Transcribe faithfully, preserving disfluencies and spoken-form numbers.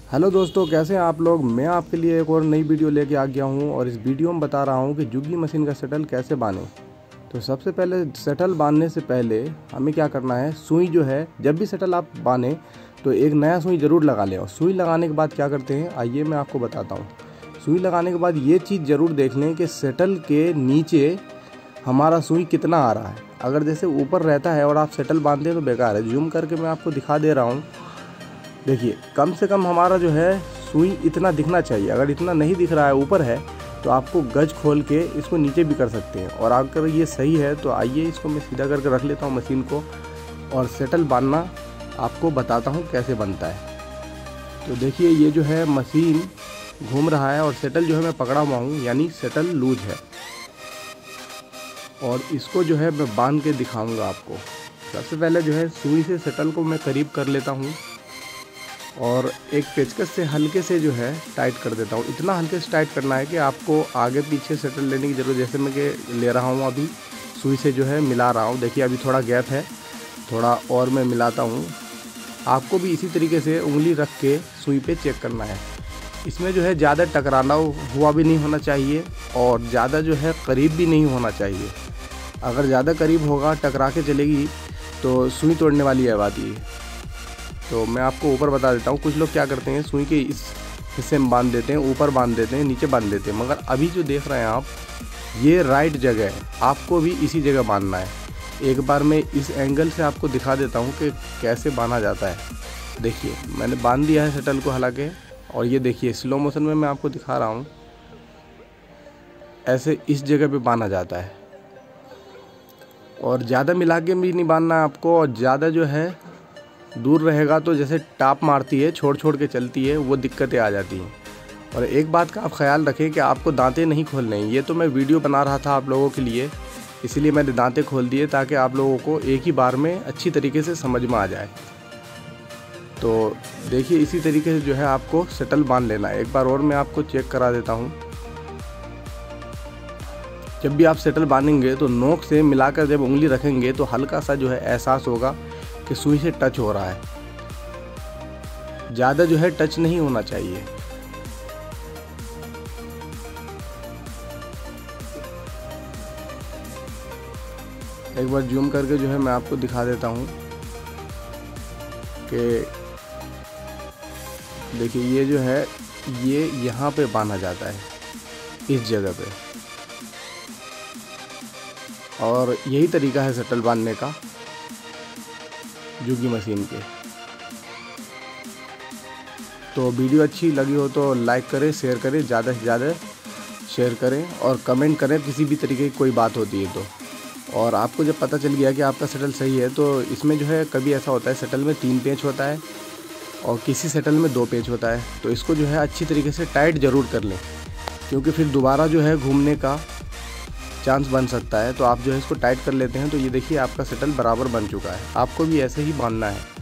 Hello दोस्तों, कैसे हैं आप लोग। मैं आपके लिए एक और नई वीडियो लेके आ गया हूं और इस वीडियो में बता रहा हूं कि जुग्गी मशीन का शटल कैसे बांधें। तो सबसे पहले शटल बांधने से पहले हमें क्या करना है, सुई जो है, जब भी शटल आप बांधें तो एक नया सुई ज़रूर लगा लें। और सुई लगाने के बाद क्या करते हैं, आइए मैं आपको बताता हूँ। सुई लगाने के बाद ये चीज़ ज़रूर देख लें कि शटल के नीचे हमारा सुई कितना आ रहा है। अगर जैसे ऊपर रहता है और आप शटल बांधते हैं तो बेकार है। जूम करके मैं आपको दिखा दे रहा हूँ। देखिए, कम से कम हमारा जो है सुई इतना दिखना चाहिए। अगर इतना नहीं दिख रहा है, ऊपर है, तो आपको गज खोल के इसको नीचे भी कर सकते हैं। और अगर ये सही है तो आइए इसको मैं सीधा करके रख लेता हूँ मशीन को और शटल बांधना आपको बताता हूँ कैसे बनता है। तो देखिए, ये जो है मशीन घूम रहा है और शटल जो है मैं पकड़ा हुआ हूँ, यानी शटल लूज है। और इसको जो है मैं बांध के दिखाऊंगा आपको। सबसे पहले जो है सुई से शटल को मैं करीब कर लेता हूँ और एक पेचकस से हल्के से जो है टाइट कर देता हूँ। इतना हल्के से टाइट करना है कि आपको आगे पीछे शटल लेने की ज़रूरत, जैसे मैं के ले रहा हूँ अभी सुई से जो है मिला रहा हूँ। देखिए, अभी थोड़ा गैप है, थोड़ा और मैं मिलाता हूँ। आपको भी इसी तरीके से उंगली रख के सुई पे चेक करना है। इसमें जो है ज़्यादा टकराना हुआ भी नहीं होना चाहिए और ज़्यादा जो है करीब भी नहीं होना चाहिए। अगर ज़्यादा करीब होगा, टकरा के चलेगी तो सुई तोड़ने वाली है बात ये। तो मैं आपको ऊपर बता देता हूँ। कुछ लोग क्या करते हैं, सुई के इस हिस्से में बांध देते हैं, ऊपर बांध देते हैं, नीचे बांध देते हैं। मगर अभी जो देख रहे हैं आप, ये राइट जगह है, आपको भी इसी जगह बांधना है। एक बार मैं इस एंगल से आपको दिखा देता हूँ कि कैसे बांधा जाता है। देखिए, मैंने बांध दिया है शटल को हालांकि, और ये देखिए स्लो मोशन में मैं आपको दिखा रहा हूँ। ऐसे इस जगह पे बांधा जाता है और ज़्यादा मिला के भी नहीं बांधना है आपको। और ज़्यादा जो है दूर रहेगा तो जैसे टाप मारती है, छोड़ छोड़ के चलती है, वो दिक्कतें आ जाती हैं। और एक बात का आप ख्याल रखें कि आपको दांतें नहीं खोलने हैं। ये तो मैं वीडियो बना रहा था आप लोगों के लिए, इसलिए मैंने दांतें खोल दिए ताकि आप लोगों को एक ही बार में अच्छी तरीके से समझ में आ जाए। तो देखिए, इसी तरीके से जो है आपको शटल बांध लेना है। एक बार और मैं आपको चेक करा देता हूँ। जब भी आप शटल बांधेंगे तो नोक से मिलाकर जब उंगली रखेंगे तो हल्का सा जो है एहसास होगा कि सुई से टच हो रहा है। ज़्यादा जो है टच नहीं होना चाहिए। एक बार जूम करके जो है मैं आपको दिखा देता हूँ कि देखिए, ये जो है ये यहाँ पे बांधा जाता है, इस जगह पे। और यही तरीका है शटल बांधने का जुग्गी मशीन के। तो वीडियो अच्छी लगी हो तो लाइक करें, शेयर करें, ज़्यादा से ज़्यादा शेयर करें और कमेंट करें किसी भी तरीके की कोई बात होती है तो। और आपको जब पता चल गया कि आपका शटल सही है, तो इसमें जो है कभी ऐसा होता है शटल में तीन पेंच होता है और किसी शटल में दो पेंच होता है। तो इसको जो है अच्छी तरीके से टाइट ज़रूर कर लें, क्योंकि फिर दोबारा जो है घूमने का चांस बन सकता है। तो आप जो है इसको टाइट कर लेते हैं तो ये देखिए आपका शटल बराबर बन चुका है। आपको भी ऐसे ही बांधना है।